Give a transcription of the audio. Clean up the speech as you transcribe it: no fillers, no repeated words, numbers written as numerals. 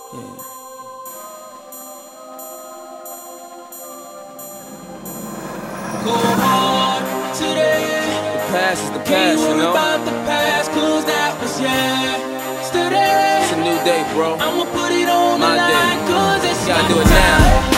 Yeah. Go hard today. The past is the Can't past, you worry know? about the past, cause that was yesterday. It's a new day, bro. I'ma put it on My the day. line, cause it's Gotta my do it now. time.